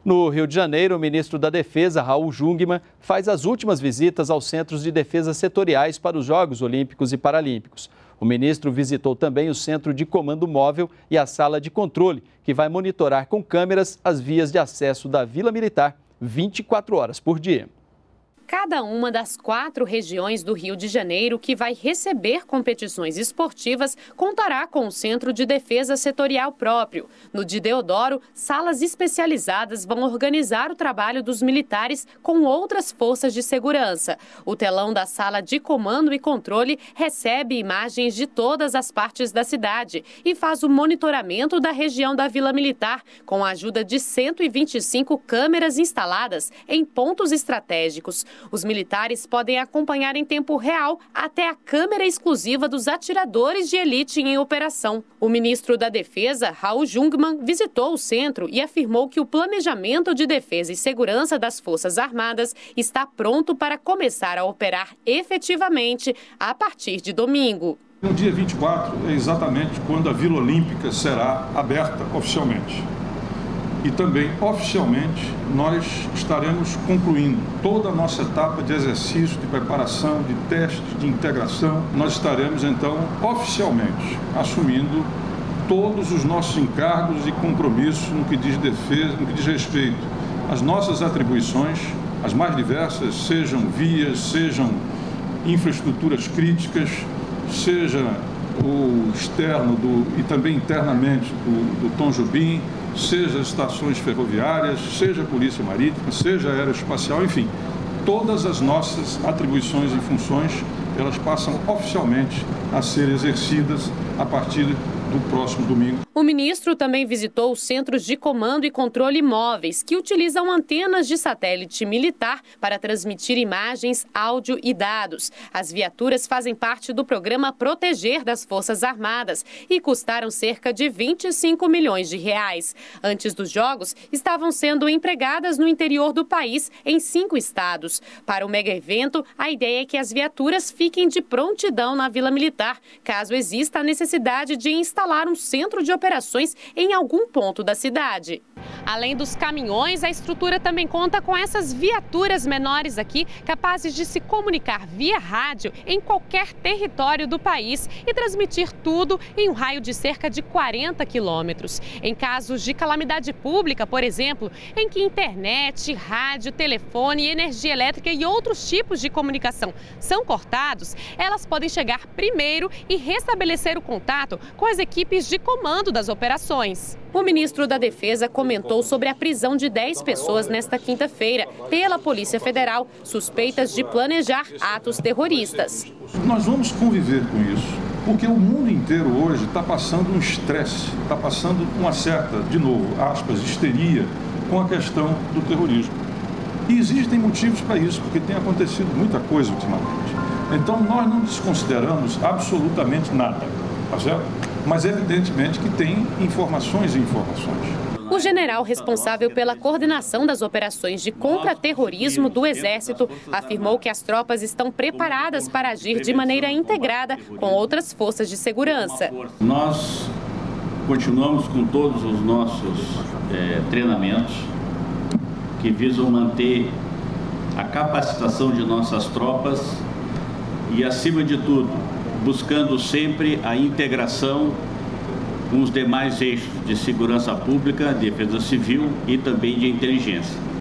No Rio de Janeiro, o ministro da Defesa, Raul Jungmann, faz as últimas visitas aos centros de defesa setoriais para os Jogos Olímpicos e Paralímpicos. O ministro visitou também o Centro de Comando Móvel e a Sala de Controle, que vai monitorar com câmeras as vias de acesso da Vila Militar 24 horas por dia. Cada uma das 4 regiões do Rio de Janeiro que vai receber competições esportivas contará com um centro de defesa setorial próprio. No de Deodoro, salas especializadas vão organizar o trabalho dos militares com outras forças de segurança. O telão da Sala de Comando e Controle recebe imagens de todas as partes da cidade e faz o monitoramento da região da Vila Militar, com a ajuda de 125 câmeras instaladas em pontos estratégicos. Os militares podem acompanhar em tempo real até a câmera exclusiva dos atiradores de elite em operação. O ministro da Defesa, Raul Jungmann, visitou o centro e afirmou que o planejamento de defesa e segurança das Forças Armadas está pronto para começar a operar efetivamente a partir de domingo. No dia 24 é exatamente quando a Vila Olímpica será aberta oficialmente. E também, oficialmente, nós estaremos concluindo toda a nossa etapa de exercício, de preparação, de testes, de integração. Nós estaremos, então, oficialmente assumindo todos os nossos encargos e compromissos no que diz defesa, no que diz respeito às nossas atribuições, as mais diversas, sejam vias, sejam infraestruturas críticas, seja o externo e também internamente do Tom Jobim, seja as estações ferroviárias, seja a Polícia Marítima, seja a Aeroespacial, enfim, todas as nossas atribuições e funções, elas passam oficialmente a ser exercidas a partir do próximo domingo. O ministro também visitou os centros de comando e controle móveis, que utilizam antenas de satélite militar para transmitir imagens, áudio e dados. As viaturas fazem parte do programa Proteger das Forças Armadas e custaram cerca de 25 milhões de reais. Antes dos Jogos, estavam sendo empregadas no interior do país, em 5 estados. Para o mega evento, a ideia é que as viaturas fiquem de prontidão na Vila Militar, caso exista a necessidade de instalar um centro de operações em algum ponto da cidade. Além dos caminhões, a estrutura também conta com essas viaturas menores aqui, capazes de se comunicar via rádio em qualquer território do país e transmitir tudo em um raio de cerca de 40 quilômetros. Em casos de calamidade pública, por exemplo, em que internet, rádio, telefone, energia elétrica e outros tipos de comunicação são cortados, elas podem chegar primeiro e restabelecer o contato com as equipes de comando das operações. O ministro da Defesa comentou sobre a prisão de 10 pessoas nesta quinta-feira pela Polícia Federal, suspeitas de planejar atos terroristas. Nós vamos conviver com isso, porque o mundo inteiro hoje está passando um estresse, está passando uma certa, de novo, aspas, histeria com a questão do terrorismo. E existem motivos para isso, porque tem acontecido muita coisa ultimamente. Então nós não desconsideramos absolutamente nada, tá certo? Mas evidentemente que tem informações e informações. O general responsável pela coordenação das operações de contra-terrorismo do Exército afirmou que as tropas estão preparadas para agir de maneira integrada com outras forças de segurança. Nós continuamos com todos os nossos treinamentos que visam manter a capacitação de nossas tropas e, acima de tudo, buscando sempre a integração com os demais eixos de segurança pública, defesa civil e também de inteligência.